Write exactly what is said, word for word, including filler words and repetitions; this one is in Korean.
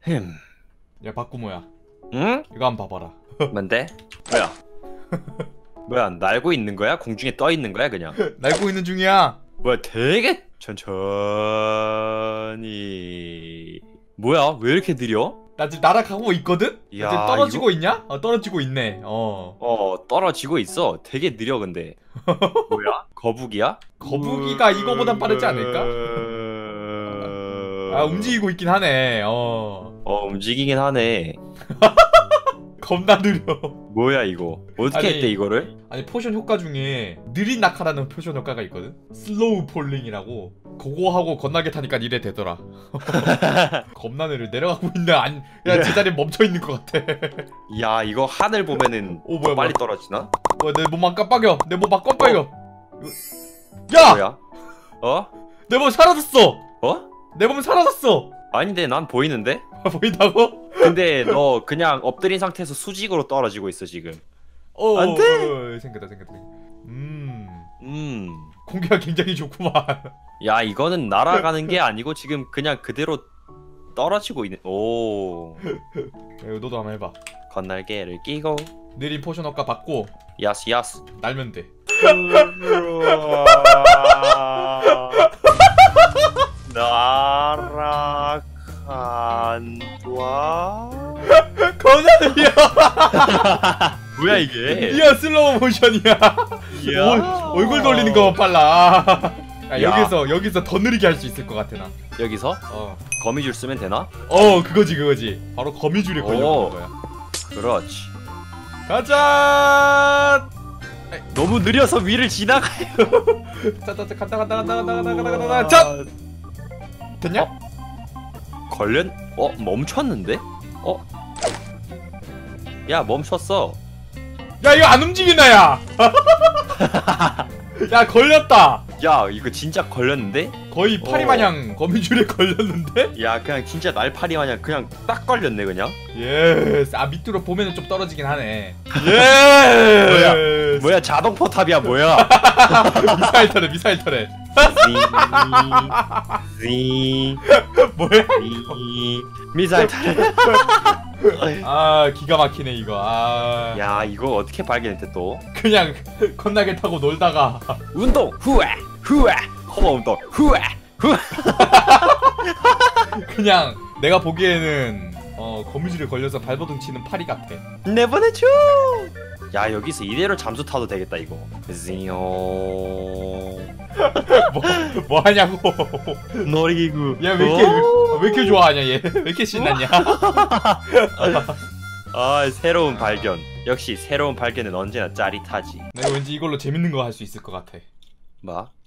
흠. 야 박구모야, 응? 이거 한번 봐봐라. 뭔데? 뭐야? 뭐야, 날고 있는 거야? 공중에 떠 있는 거야 그냥? 날고 있는 중이야. 뭐야, 되게 천천히. 뭐야, 왜 이렇게 느려? 나 지금 날아가고 있거든? 나 야, 지금 떨어지고 이거- 있냐? 어, 떨어지고 있네. 어. 어, 떨어지고 있어. 되게 느려 근데. 뭐야? 거북이야? 거북이가 이거보단 빠르지 않을까? 아, 움직이고 있긴 하네. 어. 어, 움직이긴 하네. 겁나 느려. 뭐야 이거? 어떻게 아니, 했대 이거를? 아니 포션 효과 중에 느린 낙하라는 포션 효과가 있거든? 슬로우 폴링이라고. 그거 하고 건나게 타니까 이래 되더라. 겁나 느려. 내려가고 있네. 아니, 야 제자리에 멈춰있는 것 같아. 야, 이거 하늘 보면은 오, 뭐야, 더 빨리 뭐야. 떨어지나? 뭐야, 내 몸만 깜빡여. 내 몸만 깜빡여. 야! 뭐야? 어? 내 몸 사라졌어. 어? 내 몸 사라졌어. 아닌데 난 보이는데? 보인다고? 근데 너 그냥 엎드린 상태에서 수직으로 떨어지고 있어 지금. 어, 안 돼! 어, 생겼다 생겼다. 음, 음. 공기가 굉장히 좋구만. 야, 이거는 날아가는 게 아니고 지금 그냥 그대로 떨어지고 있는. 오. 야, 이거 너도 한번 해봐. 건날개를 끼고 느린 포션 효과 받고 야스 야스. 날면 돼. 날아간다. 겁나 느려. 뭐야 이게? 이야 슬로우 모션이야. 이야. 얼, 얼굴 돌리는 거만 빨라. 야, 야. 여기서 여기서 더 느리게 할 수 있을 것 같아 나. 여기서 어, 거미줄 쓰면 되나? 어 그거지 그거지. 바로 거미줄에 오. 걸려버린 거야. 그렇지. 가자. 너무 느려서 위를 지나가요. 짜짜짜 간다 간다 간다 간다 간다 간다 간다. 자, 됐냐? 어? 걸렸? 어? 멈췄는데? 어? 야, 멈췄어. 야 이거 안 움직이나 야. 야 걸렸다. 야, 이거 진짜 걸렸는데? 거의 파리 마냥 거미줄에 걸렸는데? 야, 그냥 진짜 날파리 마냥 그냥 딱 걸렸네 그냥. 예스. 아 밑으로 보면은 좀 떨어지긴 하네. 예스. 뭐야, 자동 포탑이야 뭐야? 미사일 터렛 미사일 터렛. 징, 뭐야? 징, 미사일 타래. 아 기가 막히네 이거. 아 야, 이거 어떻게 발견했대 또? 그냥 건나게 타고 놀다가 운동 후에 후에 허벅 운동 후에 후에. 그냥 내가 보기에는 어 거미줄에 걸려서 발버둥 치는 파리 같아. 내보내줘. 야, 여기서 이대로 잠수 타도 되겠다 이거. 징용. 뭐, 뭐 하냐고. 놀이기구. 야 왜 이렇게 왜 이렇게 좋아하냐 얘. 왜 이렇게 신났냐. 아, 새로운 발견. 역시 새로운 발견은 언제나 짜릿하지. 내가 왠지 이걸로 재밌는 거 할 수 있을 것 같아. 뭐?